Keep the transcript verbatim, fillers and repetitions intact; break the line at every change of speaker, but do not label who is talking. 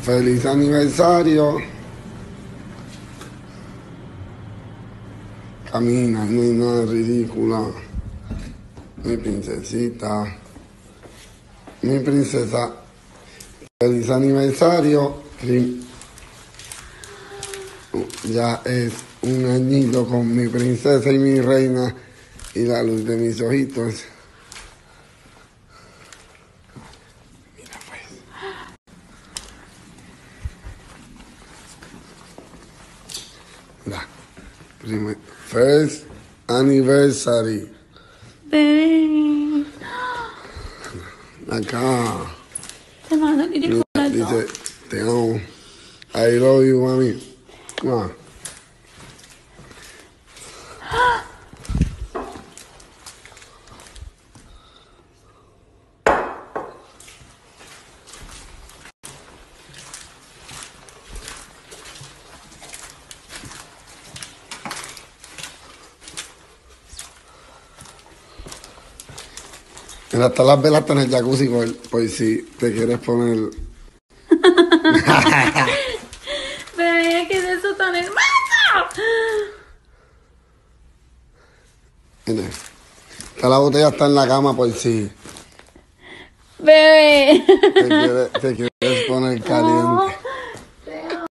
Feliz aniversario. Camina, no hay nada ridícula. Mi princesita. Mi princesa. Feliz aniversario. Ya es un añito con mi princesa y mi reina y la luz de mis ojitos. Mira pues. La primer, first anniversary.
Bebé.
Acá.
Te mando el
Mira,
corazón.
dice, te amo. I love you, mami. Ah. Mira, hasta las velas están en el jacuzzi por, por si te quieres poner.
Bebé, ¿qué es eso tan hermoso?
Mira, esta la botella está en la cama por si
Bebé.
te quieres, te quieres poner caliente.